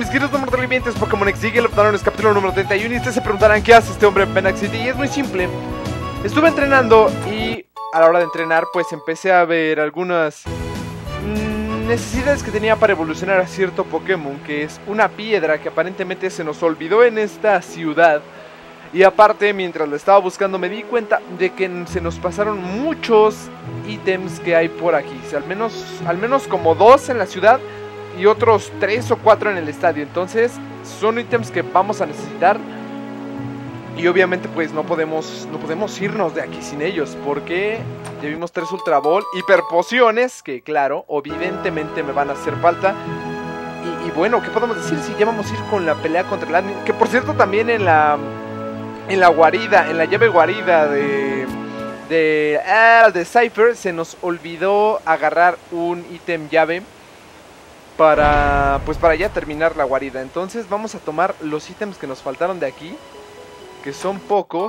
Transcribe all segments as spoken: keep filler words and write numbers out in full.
mis queridos mortalivientes? Pokémon X D, el optaron es capítulo número treinta y uno. Y ustedes se preguntarán qué hace este hombre en Venax City. Y es muy simple. Estuve entrenando y a la hora de entrenar pues empecé a ver algunas mmm, necesidades que tenía para evolucionar a cierto Pokémon, que es una piedra que aparentemente se nos olvidó en esta ciudad. Y aparte, mientras lo estaba buscando me di cuenta de que se nos pasaron muchos ítems que hay por aquí. O sea, al menos, al menos como dos en la ciudad y otros tres o cuatro en el estadio. Entonces son ítems que vamos a necesitar. Y obviamente pues no podemos, no podemos irnos de aquí sin ellos, porque ya vimos tres Ultra Ball, hiper pociones, que claro, evidentemente me van a hacer falta. Y, y bueno, ¿qué podemos decir si ya vamos a ir con la pelea contra el admin? Que por cierto también en la... En la guarida, en la llave guarida de... De... Ah, de Cypher se nos olvidó agarrar un ítem llave para... Pues para ya terminar la guarida. Entonces vamos a tomar los ítems que nos faltaron de aquí, que son pocos.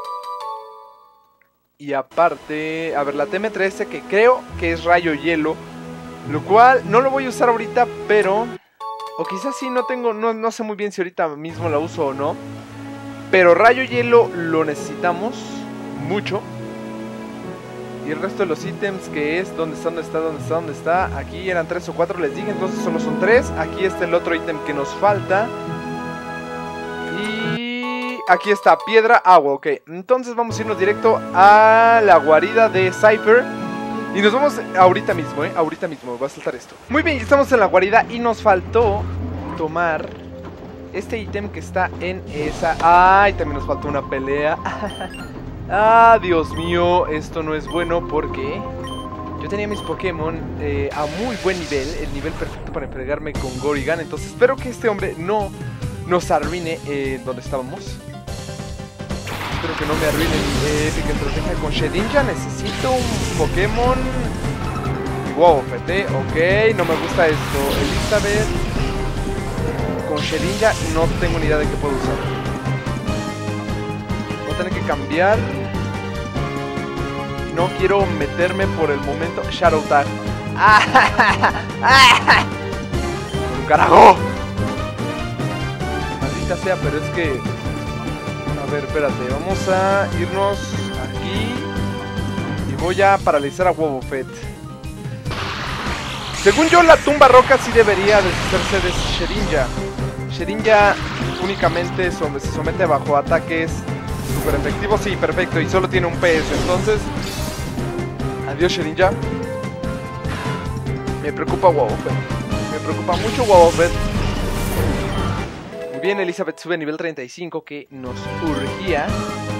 Y aparte... A ver, la T M trece, que creo que es rayo hielo, lo cual no lo voy a usar ahorita, pero... O quizás sí, no tengo... No, no sé muy bien si ahorita mismo la uso o no. Pero rayo hielo lo necesitamos mucho. Y el resto de los ítems, que es ¿dónde está? ¿Dónde está? ¿Dónde está? ¿Dónde está? Aquí eran tres o cuatro, les dije. Entonces solo son tres. Aquí está el otro ítem que nos falta. Y aquí está, piedra, agua, ok. Entonces vamos a irnos directo a la guarida de Cypher. Y nos vamos ahorita mismo, eh Ahorita mismo, va a saltar esto. Muy bien, ya estamos en la guarida y nos faltó tomar este ítem que está en esa... Ay, también nos faltó una pelea. Ah, Dios mío, esto no es bueno porque yo tenía mis Pokémon eh, a muy buen nivel, el nivel perfecto para enfrentarme con Gorigan. Entonces espero que este hombre no nos arruine eh, donde estábamos. Espero que no me arruine mi eh, épica estrategia con Shedinja. Necesito un Pokémon... Wow, F T, ok, no me gusta esto. Elizabeth... Con Shedinja no tengo ni idea de qué puedo usar. Voy a tener que cambiar. No quiero meterme por el momento. Shadow Tag. ¡Un carajo! Maldita sea, pero es que... A ver, espérate. Vamos a irnos aquí. Y voy a paralizar a Wobbuffet. Según yo, la tumba roca sí debería deshacerse de Shedinja. Shedinja únicamente se somete bajo ataques super efectivos. Sí, perfecto, y solo tiene un P S. Entonces, adiós Shedinja. Me preocupa Wobbuffet. Me preocupa mucho Wobbuffet. Muy bien, Elizabeth sube a nivel treinta y cinco, que nos urgía.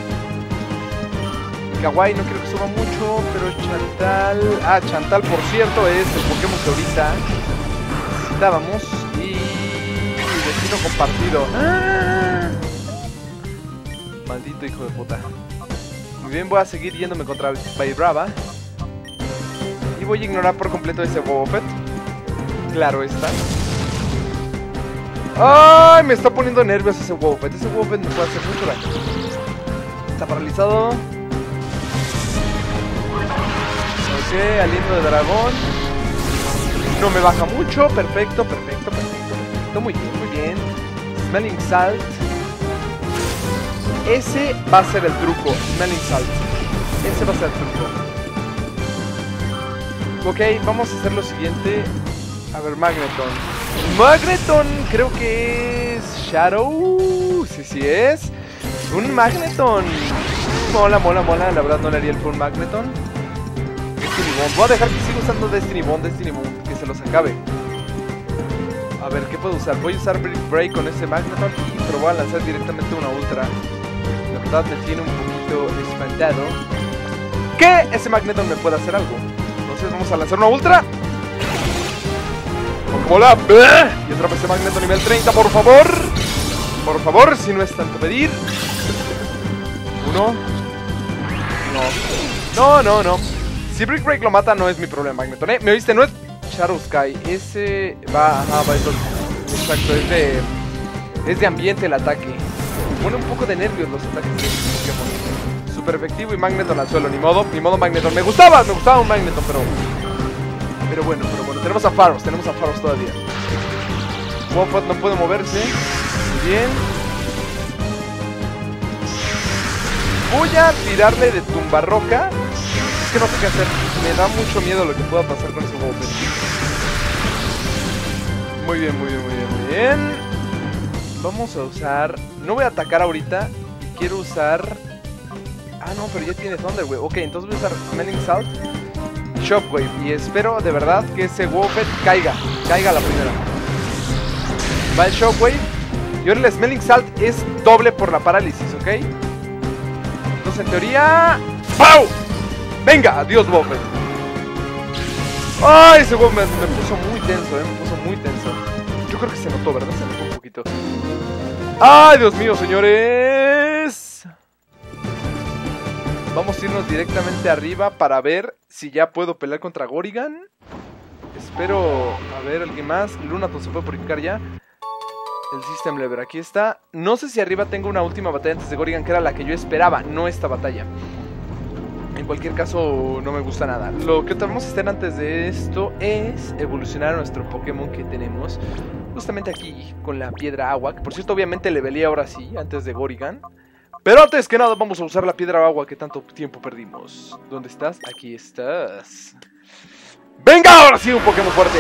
Kawaii no quiero que suba mucho, pero Chantal... Ah, Chantal, por cierto, es el Pokémon que ahorita necesitábamos. Y... destino compartido. ¡Ah! Maldito hijo de puta. Muy bien, voy a seguir yéndome contra Vibrava. Y voy a ignorar por completo ese Wobbuffet. Claro está. ¡Ay! Me está poniendo nervios ese Wobbuffet. Ese Wobbuffet me puede hacer mucho daño. Está paralizado. Ok, aliento de dragón. No me baja mucho. Perfecto, perfecto, perfecto, perfecto. Muy bien, muy bien. Smelling Salt. Ese va a ser el truco. Smelling Salt. Ese va a ser el truco. Ok, vamos a hacer lo siguiente. A ver, Magneton. Magneton, creo que es Shadow. Sí, sí es. Un Magneton. Mola, mola, mola. La verdad no le haría el full Magneton. Destiny Bond. Voy a dejar que siga usando Destiny Bond, Destiny Bond, que se los acabe. A ver, ¿qué puedo usar? Voy a usar Brick Break con ese Magneton y pero voy a lanzar directamente una Ultra. La verdad me tiene un poquito espantado que ese Magneton me pueda hacer algo. Entonces vamos a lanzar una Ultra. Pokébola. Y otra vez ese Magneton nivel treinta, por favor. Por favor, si no es tanto pedir. Uno. No. No, no, no. Si Brick Break lo mata, no es mi problema, Magneton, ¿eh? ¿Me oíste? No es Shadow Sky. Ese va, ajá, va, eso. Exacto, es de... Es de ambiente el ataque. Me pone un poco de nervios los ataques de Pokémon. Super efectivo y Magneton al suelo. Ni modo, ni modo Magneton. Me gustaba, me gustaba un Magneton, pero... Pero bueno, pero bueno. Tenemos a Faros, tenemos a Faros todavía. Wofat no puede moverse. Muy bien. Voy a tirarle de tumbarroca. Es que no sé qué hacer. Me da mucho miedo lo que pueda pasar con ese Wofat. Muy bien, muy bien, muy bien, muy bien. Vamos a usar... No voy a atacar ahorita. Y quiero usar... Ah, no, pero ya tiene Thunderwave. Ok, entonces voy a usar Smelling Salt y Shockwave. Y espero de verdad que ese Wofat caiga. Caiga la primera. Va el Shockwave. Y ahora el Smelling Salt es doble por la parálisis, ¿ok? Entonces en teoría... ¡Pau! ¡Venga! ¡Adiós, Wofat! ¡Ay! Ese Wofat me, me puso muy tenso, ¿eh? Me puso muy tenso. Yo creo que se notó, ¿verdad? Se notó un poquito. ¡Ay, Dios mío, señores! Vamos a irnos directamente arriba para ver si ya puedo pelear contra Gorigan. Espero... A ver, ¿alguien más? Lunaton se puede purificar ya. El System Lever, aquí está. No sé si arriba tengo una última batalla antes de Gorigan, que era la que yo esperaba, no esta batalla. En cualquier caso, no me gusta nada. Lo que vamos a hacer antes de esto es evolucionar a nuestro Pokémon que tenemos justamente aquí, con la piedra agua. Que por cierto, obviamente le velé ahora sí, antes de Gorigan. Pero antes que nada, vamos a usar la piedra agua que tanto tiempo perdimos. ¿Dónde estás? Aquí estás. ¡Venga! Ahora sí, un Pokémon fuerte.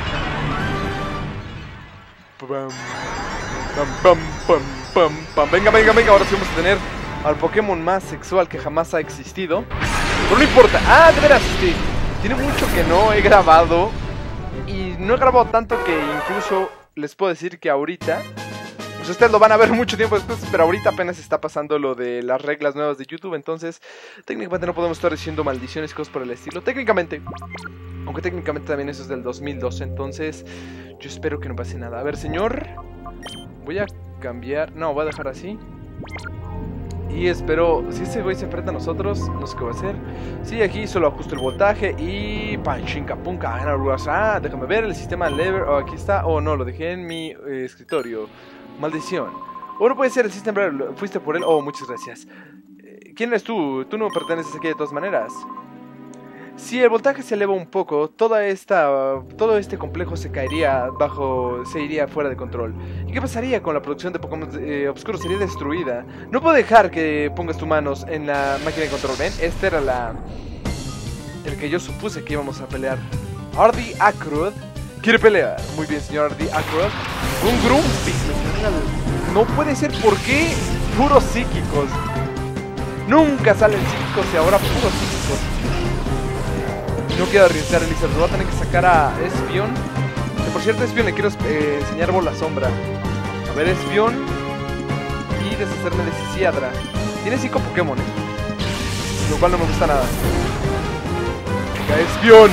Pam, pam, pam, pam, pam. Venga, venga, venga. Ahora sí vamos a tener al Pokémon más sexual que jamás ha existido. Pero no importa. Ah, de veras, este, tiene mucho que no he grabado. Y no he grabado tanto que incluso les puedo decir que ahorita, pues ustedes lo van a ver mucho tiempo después, pero ahorita apenas está pasando lo de las reglas nuevas de YouTube. Entonces, técnicamente no podemos estar diciendo maldiciones y cosas por el estilo. Técnicamente. Aunque técnicamente también eso es del dos mil doce. Entonces, yo espero que no pase nada. A ver, señor. Voy a cambiar. No, voy a dejar así. Y espero, si ese güey se enfrenta a nosotros, no sé qué va a hacer. Sí, aquí solo ajusto el voltaje y... Panchinka, punka, ah, déjame ver el sistema lever. Oh, aquí está. Oh, no, lo dejé en mi eh, escritorio. Maldición. O no puede ser el sistema lever. Fuiste por él. Oh, muchas gracias. Eh, ¿Quién eres tú? Tú no perteneces aquí de todas maneras. Si el voltaje se eleva un poco, toda esta, todo este complejo se caería bajo, se iría fuera de control. ¿Y qué pasaría con la producción de Pokémon eh, oscuros? Sería destruida. No puedo dejar que pongas tus manos en la máquina de control. ¿Ven? Este era la, el que yo supuse que íbamos a pelear. Ardy Akrod quiere pelear. Muy bien, señor Ardy Akrod. Un Grumpy. No puede ser. ¿Por qué puros psíquicos? Nunca salen psíquicos y ahora puros psíquicos. No quiero arriesgar, Elizabeth. Voy a tener que sacar a Espion. Que por cierto, Espion le quiero eh, enseñar bola sombra. A ver, Espion. Y deshacerme de Ciciadra. Tiene cinco Pokémon, eh. Lo cual no me gusta nada. Venga, Espion.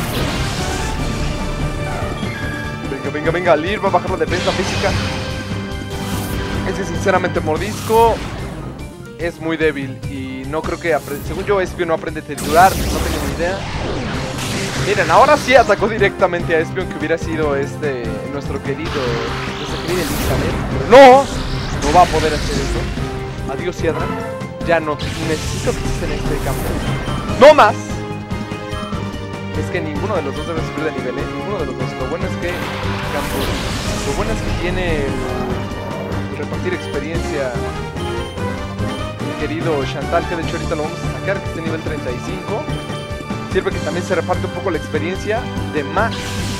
Venga, venga, venga. Lir va a bajar la defensa física. Es que sinceramente Mordisco es muy débil. Y no creo que... Según yo, Espion no aprende a triturar. No tengo ni idea. Miren, ahora sí atacó directamente a Espion, que hubiera sido este nuestro querido, nuestra querida Elizabeth. No, no va a poder hacer eso. Adiós, Ciadra. Ya no necesito que estés en este campo. ¡No más! Es que ninguno de los dos debe subir de nivel, ¿eh? Ninguno de los dos. Lo bueno es que campo, lo bueno es que tiene el repartir experiencia mi querido Chantal, que de hecho ahorita lo vamos a sacar, que está en nivel treinta y cinco. Sirve que también se reparte un poco la experiencia de más.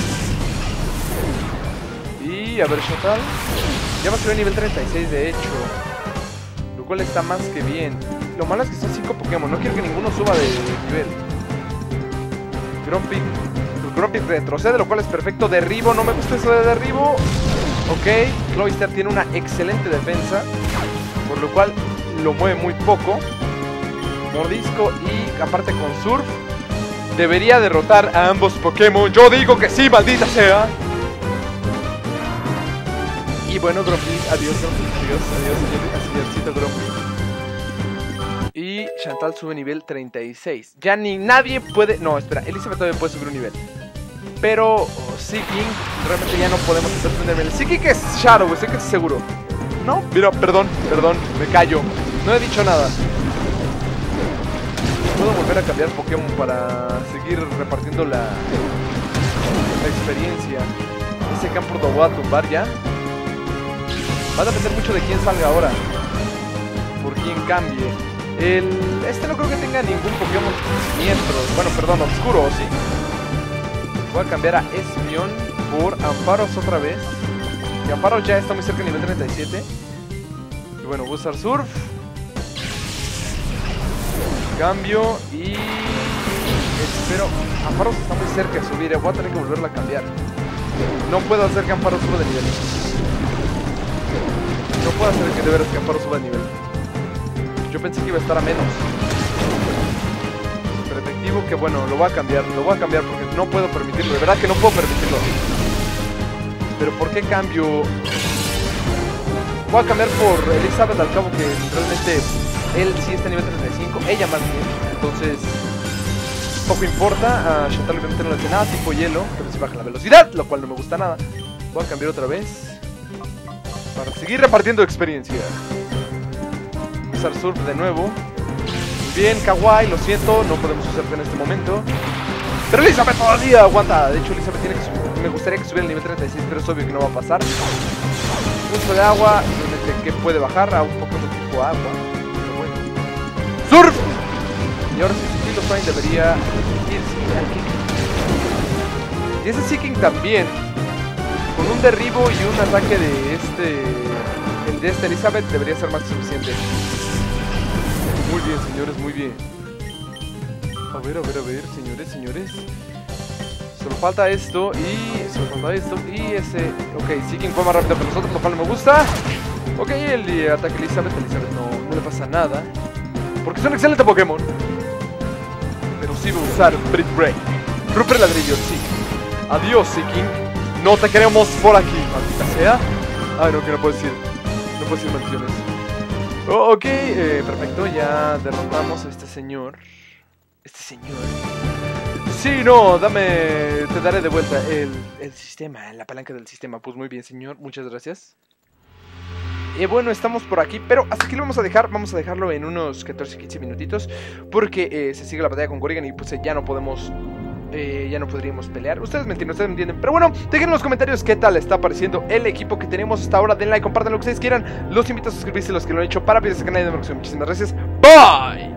Y a ver, Chantal. Ya va a subir a nivel treinta y seis de hecho. Lo cual está más que bien. Lo malo es que son cinco Pokémon. No quiero que ninguno suba de nivel. Grumpy. Grumpy retrocede, lo cual es perfecto. Derribo, no me gusta eso de derribo. Ok. Cloyster tiene una excelente defensa. Por lo cual lo mueve muy poco. Mordisco y aparte con Surf. Debería derrotar a ambos Pokémon. Yo digo que sí, maldita sea. Y bueno, Grumpy, adiós, Grumpy. Adiós, adiós, señorcito Grumpy. Y Chantal sube nivel treinta y seis. Ya ni nadie puede... No, espera, Elizabeth todavía puede subir un nivel. Pero oh, Seeking, realmente ya no podemos hacer un nivel. Seeking es Shadow, estoy casi seguro. No, mira, perdón, perdón, me callo. No he dicho nada. Puedo volver a cambiar Pokémon para seguir repartiendo la, la experiencia. Ese campo lo voy a tumbar ya. Va a depender mucho de quién salga ahora. Por quién cambie. El... Este no creo que tenga ningún Pokémon siniestro. Bueno, perdón, oscuro, ¿sí? Voy a cambiar a Espeon por Ampharos otra vez. Y Ampharos ya está muy cerca de nivel treinta y siete. Y bueno, voy a usar Surf. Cambio y... Espero... Ampharos está muy cerca de subir, eh. Voy a tener que volverla a cambiar. No puedo hacer que Ampharos suba de nivel. No puedo hacer que de veras que Ampharos suba de nivel. Yo pensé que iba a estar a menos. Pero efectivo que bueno, lo voy a cambiar. Lo voy a cambiar porque no puedo permitirlo. De verdad que no puedo permitirlo. Pero ¿por qué cambio? Voy a cambiar por Elizabeth, al cabo que realmente él sí está a nivel treinta y cinco. Ella más bien. Entonces poco importa. A Chantal obviamente no le hace nada, tipo hielo, pero sí baja la velocidad, lo cual no me gusta nada. Voy a cambiar otra vez para seguir repartiendo experiencia. Usar Surf de nuevo. Muy bien, Kawaii, lo siento, no podemos usarte en este momento. Pero Elizabeth todavía aguanta. De hecho, Elizabeth tiene que subir. Me gustaría que subiera el nivel treinta y seis, pero es obvio que no va a pasar. Uso de agua, realmente que puede bajar a un Pokémon tipo agua. Pero bueno. ¡Surf! Y ahora sí, Steel Fine debería irse aquí. Y ese Seeking también, con un derribo y un ataque de este... El de esta Elizabeth debería ser más que suficiente. Muy bien, señores, muy bien. A ver, a ver, a ver, señores, señores. Solo falta esto y... Solo falta esto y ese... Ok, Seeking fue más rápido que nosotros, lo cual no me gusta. Ok, el de ataque Elizabeth, Elizabeth no, no le pasa nada. Porque es un excelente Pokémon. Pero sí voy a usar Brick Break. Rupert Ladrillo, sí. Adiós, Seeking. No te queremos por aquí, maldita sea. Ay, no, que no puedo decir. No puedo decir maldiciones. Oh, ok, eh, perfecto. Ya derrotamos a este señor. Este señor. Sí, no, dame. Te daré de vuelta el, el sistema, la palanca del sistema. Pues muy bien, señor. Muchas gracias. Y eh, bueno, estamos por aquí, pero hasta aquí lo vamos a dejar. Vamos a dejarlo en unos catorce quince minutitos, porque eh, se sigue la batalla con Corrigan y pues eh, ya no podemos, eh, ya no podríamos pelear. Ustedes me entienden, ustedes me entienden. Pero bueno, dejen en los comentarios qué tal está pareciendo el equipo que tenemos hasta ahora. Den like, compartan lo que ustedes quieran. Los invito a suscribirse los que lo han hecho para videos de canal de Muchísimas gracias. Bye.